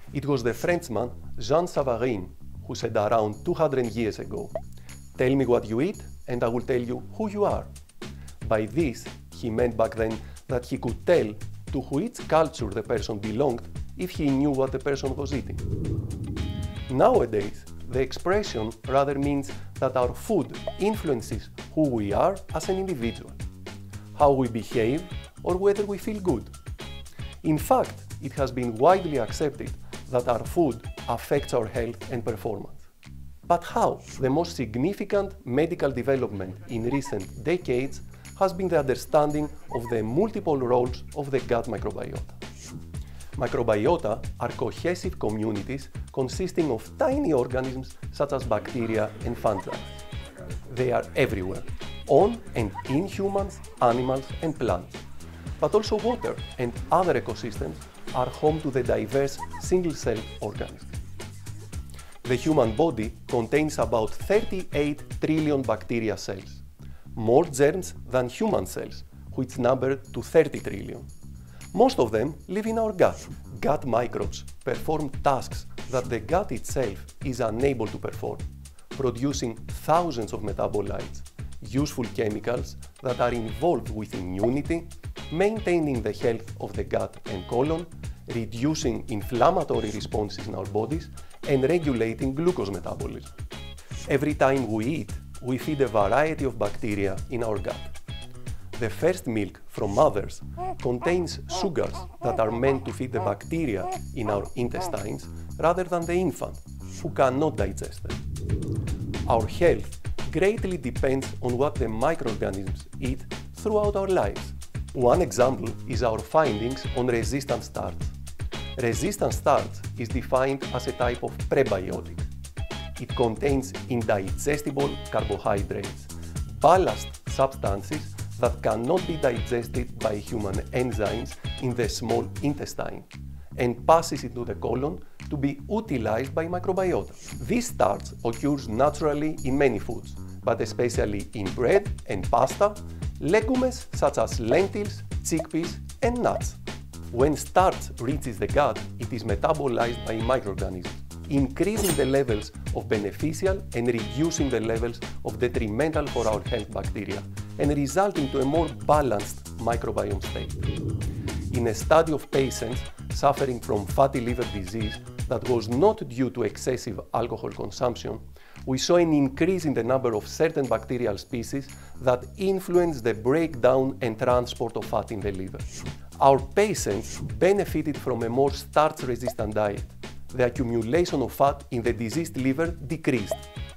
It was the Frenchman Jean Savarin who said around 200 years ago, "Tell me what you eat and I will tell you who you are." By this, he meant back then that he could tell to which culture the person belonged if he knew what the person was eating. Nowadays, the expression rather means that our food influences who we are as an individual, how we behave, or whether we feel good. In fact, it has been widely accepted that our food affects our health and performance. But how? The most significant medical development in recent decades has been the understanding of the multiple roles of the gut microbiota. Microbiota are cohesive communities consisting of tiny organisms such as bacteria and fungi. They are everywhere, on and in humans, animals, and plants. But also water and other ecosystems are home to the diverse single-celled organisms. The human body contains about 38 trillion bacteria cells, more germs than human cells, which number to 30 trillion. Most of them live in our gut. Gut microbes perform tasks that the gut itself is unable to perform, producing thousands of metabolites, useful chemicals that are involved with immunity, maintaining the health of the gut and colon, reducing inflammatory responses in our bodies, and regulating glucose metabolism. Every time we eat, we feed a variety of bacteria in our gut. The first milk from mothers contains sugars that are meant to feed the bacteria in our intestines rather than the infant, who cannot digest them. Our health greatly depends on what the microorganisms eat throughout our lives. One example is our findings on resistant starch. Resistant starch is defined as a type of prebiotic. It contains indigestible carbohydrates, ballast substances that cannot be digested by human enzymes in the small intestine and passes into the colon to be utilized by microbiota. This starch occurs naturally in many foods, but especially in bread and pasta, legumes such as lentils, chickpeas, and nuts. When starch reaches the gut, it is metabolized by microorganisms, increasing the levels of beneficial and reducing the levels of detrimental for our health bacteria, and resulting to a more balanced microbiome state. In a study of patients suffering from fatty liver disease that was not due to excessive alcohol consumption, we saw an increase in the number of certain bacterial species that influence the breakdown and transport of fat in the liver. Our patients benefited from a more starch-resistant diet. The accumulation of fat in the diseased liver decreased.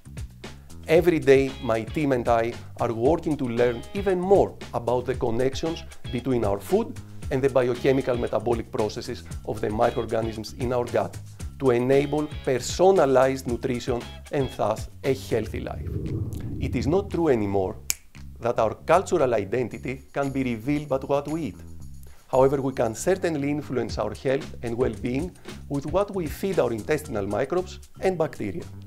Every day, my team and I are working to learn even more about the connections between our food and the biochemical metabolic processes of the microorganisms in our gut to enable personalized nutrition and thus a healthy life. It is not true anymore that our cultural identity can be revealed by what we eat. However, we can certainly influence our health and well-being with what we feed our intestinal microbes and bacteria.